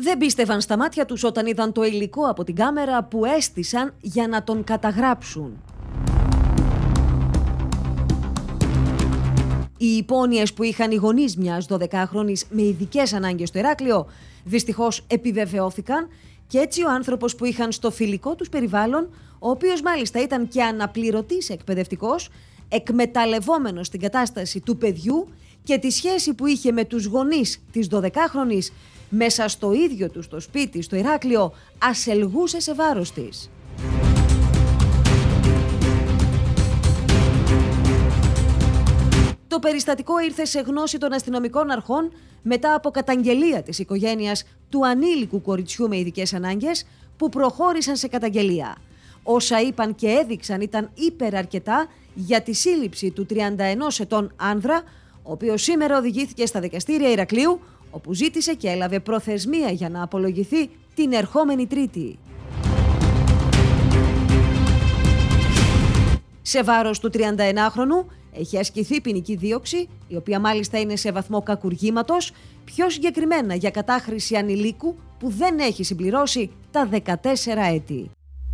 Δεν πίστευαν στα μάτια τους όταν είδαν το υλικό από την κάμερα που έστησαν για να τον καταγράψουν. Οι υπόνοιες που είχαν οι γονείς μιας 12χρονης με ειδικές ανάγκες στο Ηράκλειο δυστυχώς επιβεβαιώθηκαν και έτσι ο άνθρωπος που είχαν στο φιλικό τους περιβάλλον, ο οποίος μάλιστα ήταν και αναπληρωτής εκπαιδευτικός, εκμεταλλευόμενος την κατάσταση του παιδιού και τη σχέση που είχε με τους γονείς της 12χρονης μέσα στο ίδιο του το σπίτι στο Ηράκλειο, ασελγούσε σε βάρος της. Το περιστατικό ήρθε σε γνώση των αστυνομικών αρχών μετά από καταγγελία της οικογένειας του ανήλικου κοριτσιού με ειδικές ανάγκες που προχώρησαν σε καταγγελία. Όσα είπαν και έδειξαν ήταν υπεραρκετά για τη σύλληψη του 31 ετών άνδρα, ο οποίος σήμερα οδηγήθηκε στα δικαστήρια Ηρακλείου, όπου ζήτησε και έλαβε προθεσμία για να απολογηθεί την ερχόμενη Τρίτη. Σε βάρος του 31χρονου έχει ασκηθεί ποινική δίωξη, η οποία μάλιστα είναι σε βαθμό κακουργήματος, πιο συγκεκριμένα για κατάχρηση ανηλίκου που δεν έχει συμπληρώσει τα 14 έτη.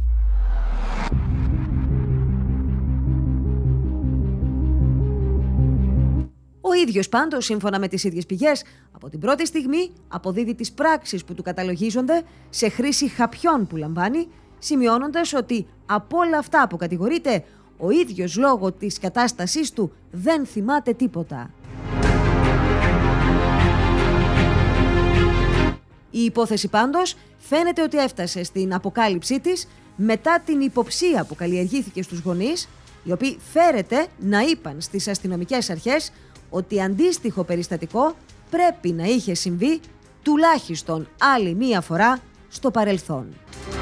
Ο ίδιος πάντως, σύμφωνα με τις ίδιες πηγές, από την πρώτη στιγμή αποδίδει τις πράξεις που του καταλογίζονται σε χρήση χαπιών που λαμβάνει, σημειώνοντας ότι από όλα αυτά που κατηγορείται, ο ίδιος λόγω της κατάστασής του δεν θυμάται τίποτα. Η υπόθεση πάντως φαίνεται ότι έφτασε στην αποκάλυψή της μετά την υποψία που καλλιεργήθηκε στους γονείς, οι οποίοι φέρεται να είπαν στις αστυνομικές αρχές ότι αντίστοιχο περιστατικό πρέπει να είχε συμβεί τουλάχιστον άλλη μία φορά στο παρελθόν.